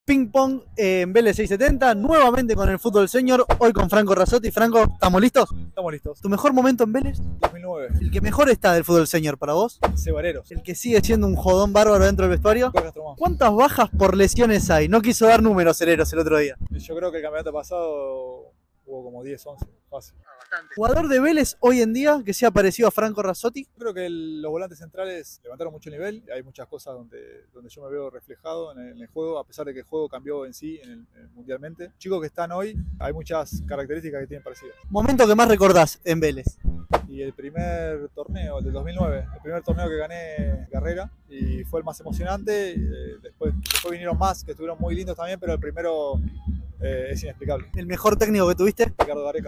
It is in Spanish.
Ping pong en Vélez 670, nuevamente con el fútbol senior, hoy con Franco Razzotti. Franco, ¿estamos listos? Estamos listos. ¿Tu mejor momento en Vélez? 2009. ¿El que mejor está del fútbol senior para vos? Cebareros. ¿El que sigue siendo un jodón bárbaro dentro del vestuario? Castromán. ¿Cuántas bajas por lesiones hay? No quiso dar números Hereros el otro día. Yo creo que el campeonato pasado hubo como 10, 11, fácil. ¿Jugador de Vélez hoy en día que sea parecido a Franco Razzotti? Creo que los volantes centrales levantaron mucho el nivel. Hay muchas cosas donde yo me veo reflejado en el juego, a pesar de que el juego cambió en sí mundialmente. Chicos que están hoy, hay muchas características que tienen parecidas. ¿Momento que más recordás en Vélez? Y el primer torneo, el del 2009, el primer torneo que gané carrera y fue el más emocionante. Después vinieron más que estuvieron muy lindos también, pero el primero es inexplicable. ¿El mejor técnico que tuviste? Ricardo Gareca.